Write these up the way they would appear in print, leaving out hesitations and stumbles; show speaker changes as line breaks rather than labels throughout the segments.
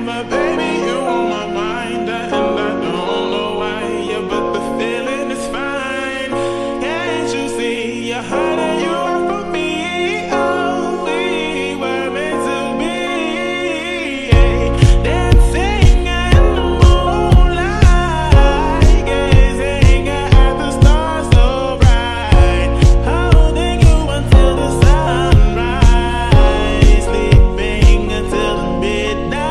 My baby, you on my mind, and I don't know why, yeah, but the feeling is fine. Can't you see you're hiding you are for me? Oh, we were meant to be, dancing in the moonlight, gazing at the stars so bright, holding you until the sunrise, sleeping until the midnight.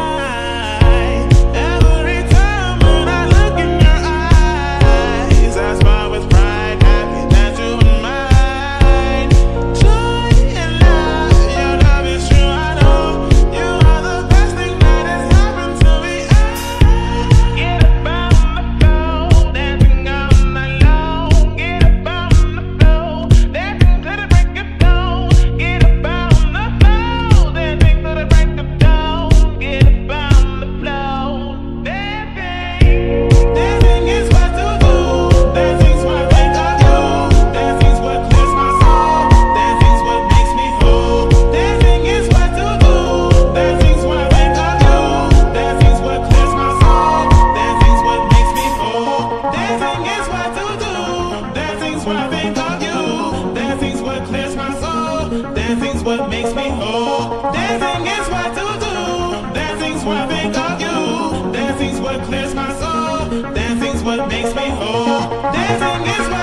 Every time when I look in your eyes, I smile with pride, happy that you are mine. Joy and love, your love is true, I know. You are the best thing that has happened to me. I get up on the floor, dancing all night long. Get up on the floor, dancing to the break of dawn. Get up on the floor, dancing to the break of dawn. Get up on the floor, dancing. Dancing is what to do. Dancing's what I think of you. Dancing's what clears my soul. Dancing's what makes me whole. Dancing is what to do. Dancing's what I think of you. Dancing's what clears my soul. Dancing's what makes me whole. Dancing is what to do. Dancing's what I think of you. Dancing's what clears my soul. Dancing's what makes me whole. Dancing is what to do. Dancing's what I think of you. Dancing's what clears my soul. Dancing's what makes me whole. Dancing is what